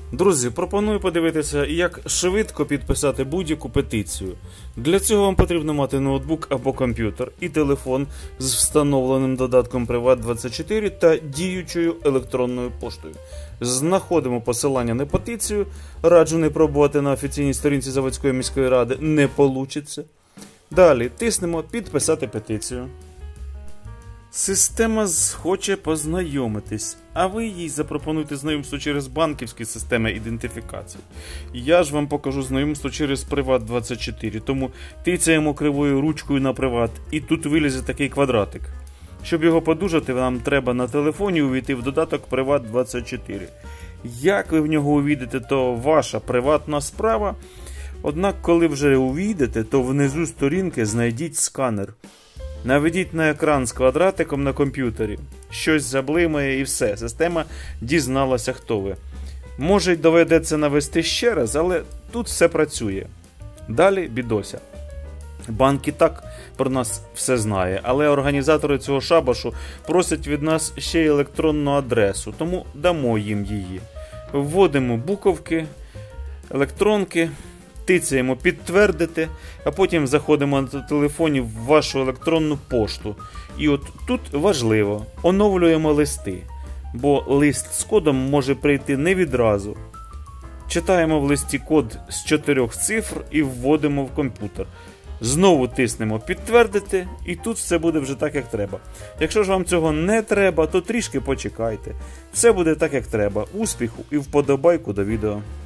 Друзі, пропоную подивитися, як швидко підписати будь-яку петицію. Для цього вам потрібно мати ноутбук або комп'ютер і телефон з встановленим додатком Privat24 та діючою електронною поштою. Знаходимо посилання на петицію, раджу не пробувати на офіційній сторінці Заводської міської ради, не получиться. Далі тиснемо «Підписати петицію». Система хоче познайомитись, а ви їй запропонуєте знайомство через банківські системи ідентифікації. Я ж вам покажу знайомство через Privat24, тому тицяємо кривою ручкою на Privat, і тут вилізе такий квадратик. Щоб його подужати, вам треба на телефоні увійти в додаток Privat24. Як ви в нього увійдете, то ваша приватна справа. Однак, коли вже увійдете, то внизу сторінки знайдіть сканер. Наведіть на екран з квадратиком на комп'ютері. Щось заблимає і все. Система дізналася, хто ви. Може й доведеться навести ще раз, але тут все працює. Далі бідося. Банк і так про нас все знає, але організатори цього шабашу просять від нас ще й електронну адресу, тому дамо їм її. Вводимо буковки, електронки, тицяємо «Підтвердити», а потім заходимо на телефоні в вашу електронну пошту. І от тут важливо, оновлюємо листи, бо лист з кодом може прийти не відразу. Читаємо в листі код з 4 цифр і вводимо в комп'ютер. Знову тиснемо «Підтвердити» і тут все буде вже так, як треба. Якщо ж вам цього не треба, то трішки почекайте. Все буде так, як треба. Успіху і вподобайку до відео.